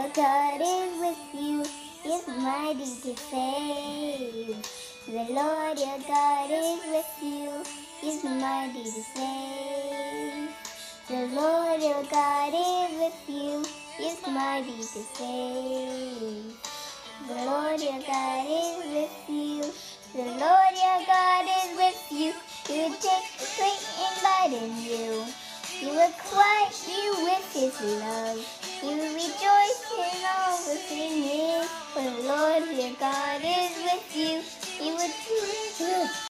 your God is with you, is mighty to save. The Lord your God is with you, is mighty to save. The Lord your God is with you, is mighty to save. The Lord your God is with you. The Lord your God is with you. He will take great delight in you. He will quiet you with his love. He will rejoice in all the singing. For the Lord your God is with you. He will do